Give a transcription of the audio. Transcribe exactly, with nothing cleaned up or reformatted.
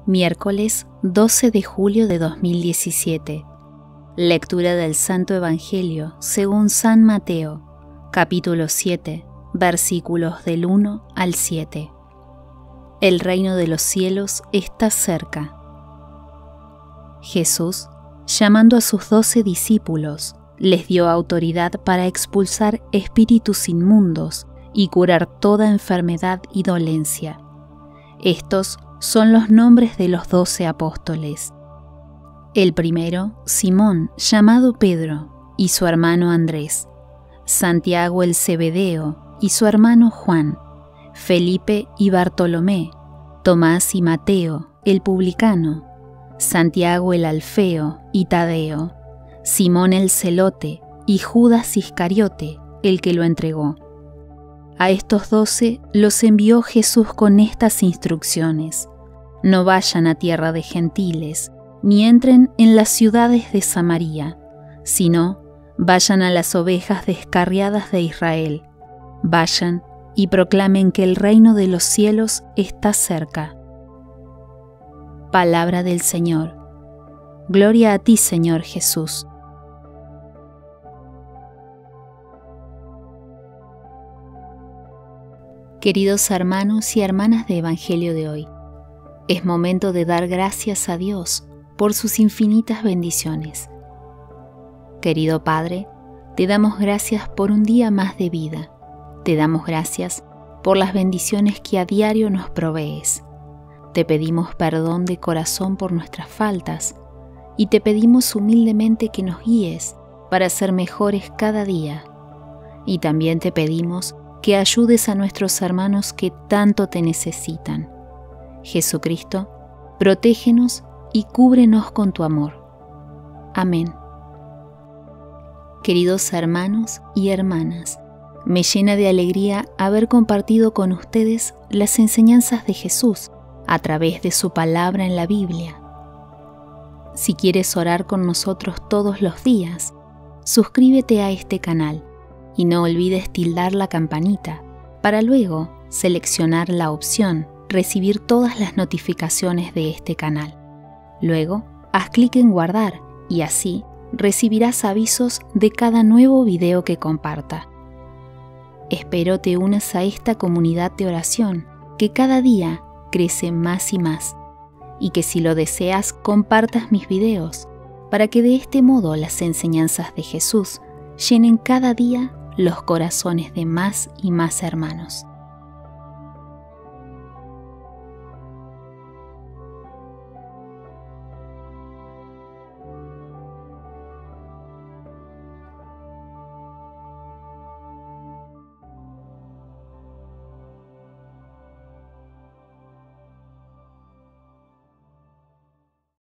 Miércoles doce de julio de dos mil diecisiete. Lectura del Santo Evangelio según San Mateo, capítulo siete, versículos del uno al siete. El reino de los cielos está cerca. Jesús, llamando a sus doce discípulos, les dio autoridad para expulsar espíritus inmundos y curar toda enfermedad y dolencia. Estos son los nombres de los doce apóstoles. El primero, Simón, llamado Pedro, y su hermano Andrés, Santiago el Zebedeo y su hermano Juan, Felipe y Bartolomé, Tomás y Mateo, el publicano, Santiago el Alfeo y Tadeo, Simón el Celote y Judas Iscariote, el que lo entregó. A estos doce los envió Jesús con estas instrucciones: no vayan a tierra de gentiles, ni entren en las ciudades de Samaria, sino vayan a las ovejas descarriadas de Israel. Vayan y proclamen que el reino de los cielos está cerca. Palabra del Señor. Gloria a ti, Señor Jesús. Queridos hermanos y hermanas de Evangelio de hoy, es momento de dar gracias a Dios por sus infinitas bendiciones. Querido Padre, te damos gracias por un día más de vida. Te damos gracias por las bendiciones que a diario nos provees. Te pedimos perdón de corazón por nuestras faltas y te pedimos humildemente que nos guíes para ser mejores cada día. Y también te pedimos que ayudes a nuestros hermanos que tanto te necesitan. Jesucristo, protégenos y cúbrenos con tu amor. Amén. Queridos hermanos y hermanas, me llena de alegría haber compartido con ustedes las enseñanzas de Jesús a través de su palabra en la Biblia. Si quieres orar con nosotros todos los días, suscríbete a este canal y no olvides tildar la campanita para luego seleccionar la opción recibir todas las notificaciones de este canal. Luego, haz clic en guardar y así recibirás avisos de cada nuevo video que comparta. Espero te unas a esta comunidad de oración que cada día crece más y más, y que si lo deseas compartas mis videos para que de este modo las enseñanzas de Jesús llenen cada día los corazones de más y más hermanos.